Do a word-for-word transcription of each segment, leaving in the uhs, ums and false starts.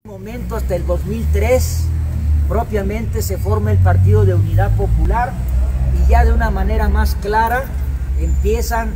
Momento hasta el dos mil tres propiamente se forma el Partido de Unidad Popular y ya de una manera más clara empiezan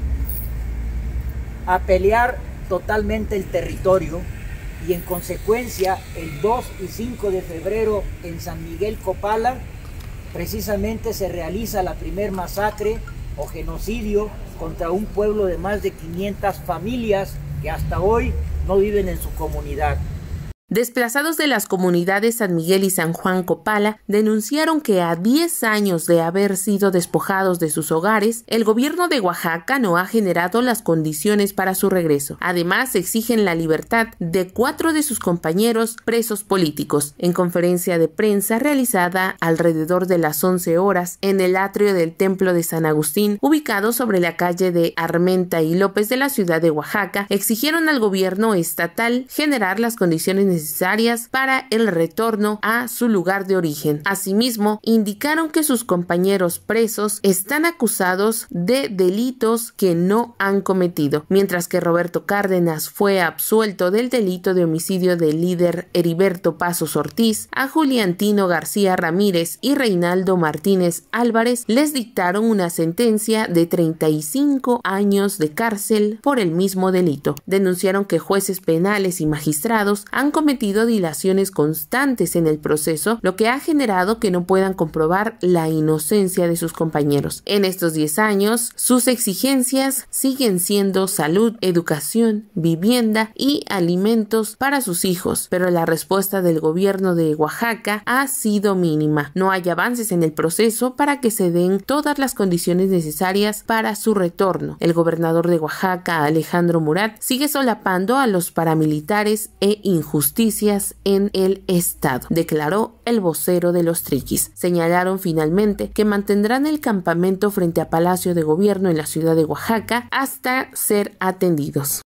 a pelear totalmente el territorio, y en consecuencia el dos y cinco de febrero en San Miguel Copala precisamente se realiza la primer masacre o genocidio contra un pueblo de más de quinientas familias que hasta hoy no viven en su comunidad. Desplazados de las comunidades San Miguel y San Juan Copala denunciaron que a diez años de haber sido despojados de sus hogares, el gobierno de Oaxaca no ha generado las condiciones para su regreso. Además, exigen la libertad de cuatro de sus compañeros presos políticos. En conferencia de prensa realizada alrededor de las once horas en el atrio del Templo de San Agustín, ubicado sobre la calle de Armenta y López de la ciudad de Oaxaca, exigieron al gobierno estatal generar las condiciones necesarias necesarias para el retorno a su lugar de origen. Asimismo, indicaron que sus compañeros presos están acusados de delitos que no han cometido, mientras que Roberto Cárdenas fue absuelto del delito de homicidio del líder Heriberto Pasos Ortiz. A Juliantino García Ramírez y Reinaldo Martínez Álvarez les dictaron una sentencia de treinta y cinco años de cárcel por el mismo delito. Denunciaron que jueces penales y magistrados han cometido dilaciones constantes en el proceso, lo que ha generado que no puedan comprobar la inocencia de sus compañeros. En estos diez años, sus exigencias siguen siendo salud, educación, vivienda y alimentos para sus hijos, pero la respuesta del gobierno de Oaxaca ha sido mínima. No hay avances en el proceso para que se den todas las condiciones necesarias para su retorno. El gobernador de Oaxaca, Alejandro Murat, sigue solapando a los paramilitares e injusticias en el estado, declaró el vocero de los Triquis. Señalaron finalmente que mantendrán el campamento frente a Palacio de Gobierno en la ciudad de Oaxaca hasta ser atendidos.